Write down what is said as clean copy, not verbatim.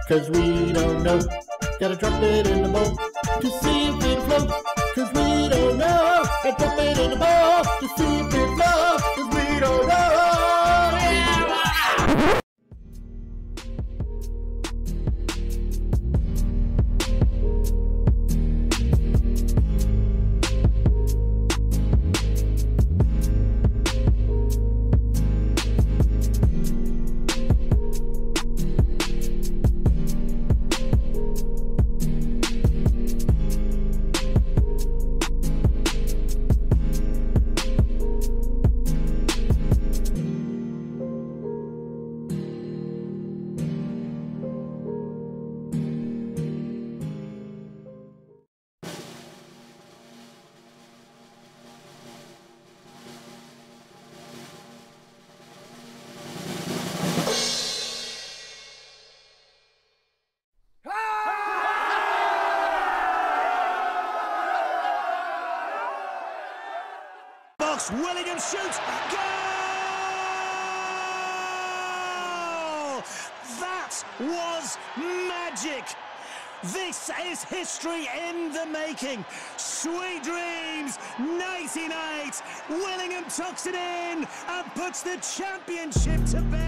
'cause we don't know. Gotta drop it in the bowl to see if it floats, 'cause we don't know. Gotta drop it in the bowl to see if it floats, 'cause we don't know. Yeah! Willingham shoots. Goal! That was magic. This is history in the making. Sweet dreams, 99. Willingham tucks it in and puts the championship to bed.